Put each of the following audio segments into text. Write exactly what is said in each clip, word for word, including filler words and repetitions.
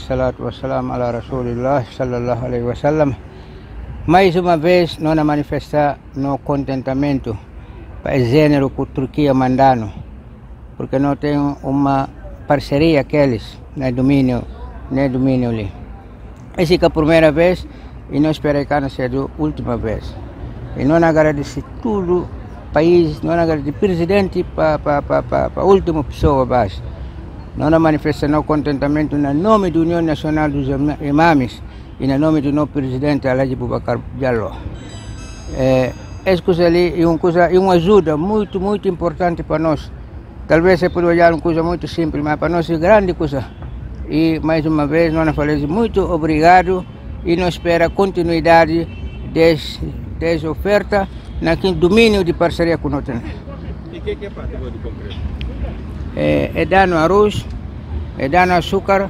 wassalatu wassalamu ala rasulillah sallallahu alaihi wasallam. Mais uma vez nós manifestar no contentamento para o gênero com a Turquia mandando, porque nós temos uma parceria aqueles no domínio, no domínio ali. Essa é a primeira vez e nós esperamos que não seja a última vez. E nós agradecemos tudo o país, nós agradecemos o presidente para pa, pa, pa, pa a última pessoa abaixo. Nós manifestamos contentamento no nome da União Nacional dos Imames e no nome do nosso presidente Alhaji Boubacar Diallo. É, essa coisa ali é uma, coisa, é uma ajuda muito, muito importante para nós. Talvez você pode olhar uma coisa muito simples, mas para nós é grande coisa. E mais uma vez nós falamos muito obrigado e nós esperamos continuidade dessa oferta naquele domínio de parceria com nós. E o que, que é parte do concreto? É, é dando arroz, é dando açúcar,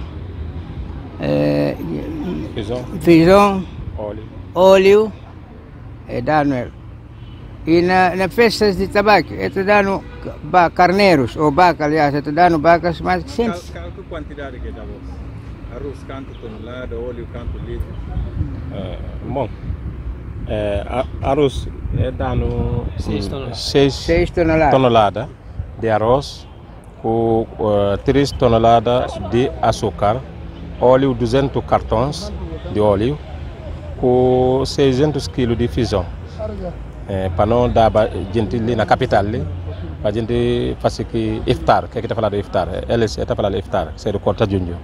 é, feijão, feijão óleo, óleo é dando. E na, na festas de tabaco, é dando carneiros, ou vaca, aliás, é dando vacas mais que cem. Qual que quantidade que dá você? Arroz, quanto tonelada, óleo, quanto litro? É, bom, é, arroz é dando seis toneladas tonelada de arroz, com uh, três toneladas de açúcar, óleo duzentos cartões de óleo, com seiscentos quilos de feijão. É, para não dar para gente ali na capital, para a gente fazer que iftar, que é que está falando de iftar? Eles estão falando de iftar, que é do Corta Júnior.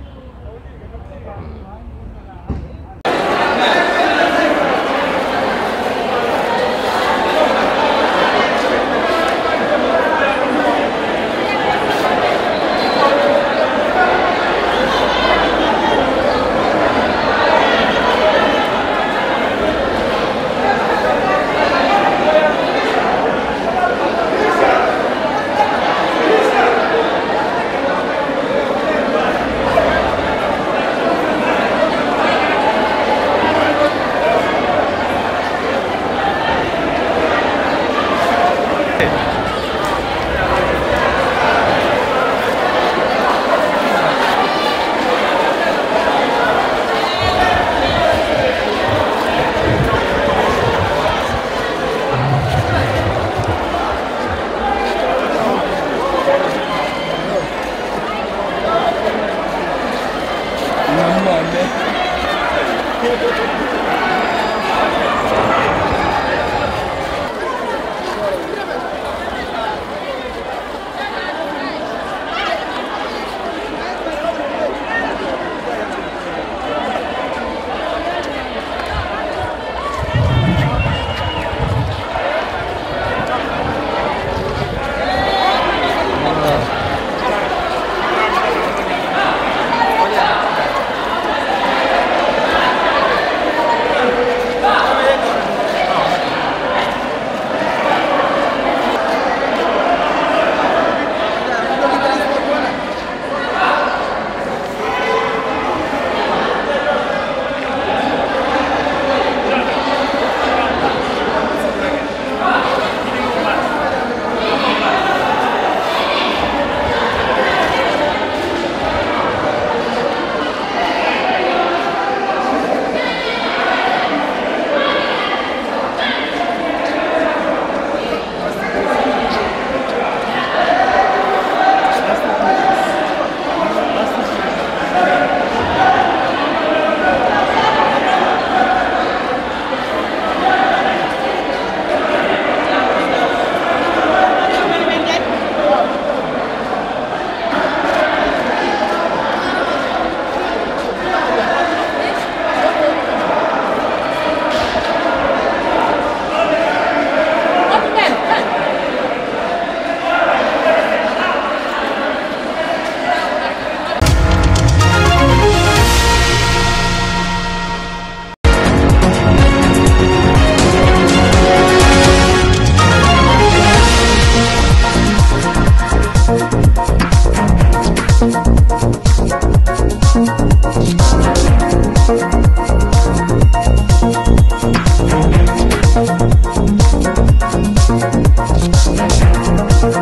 We'll be right back.